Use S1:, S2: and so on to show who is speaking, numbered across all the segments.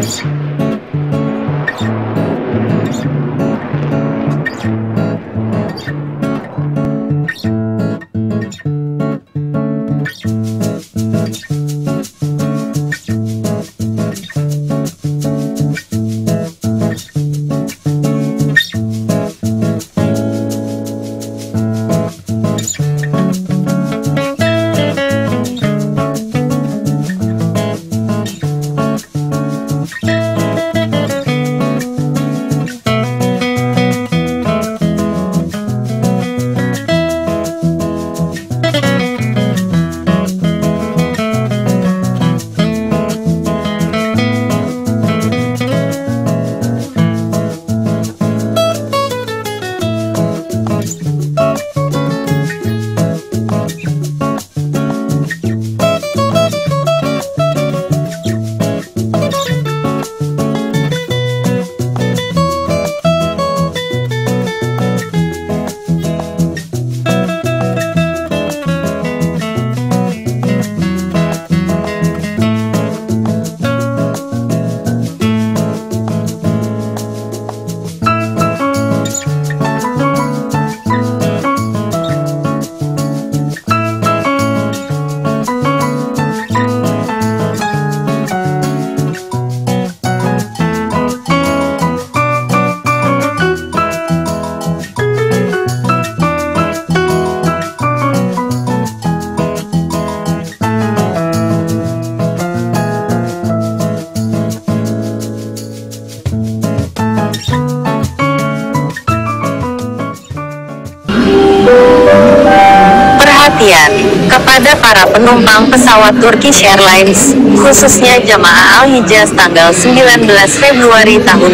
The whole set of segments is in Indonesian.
S1: Perhatian kepada para penumpang pesawat Turkish Airlines, khususnya jamaah Al-Hijaz tanggal 19 Februari tahun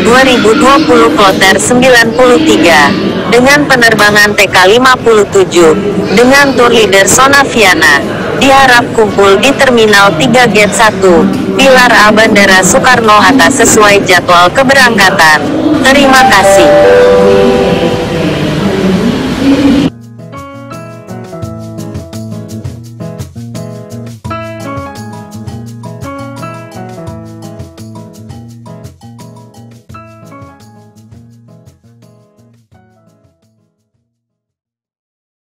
S1: 2020 kloter 93, dengan penerbangan TK57, dengan tour leader Sona Viana, diharap kumpul di Terminal 3 Gate 1, Pilar A Bandara Soekarno-Hatta sesuai jadwal keberangkatan. Terima kasih.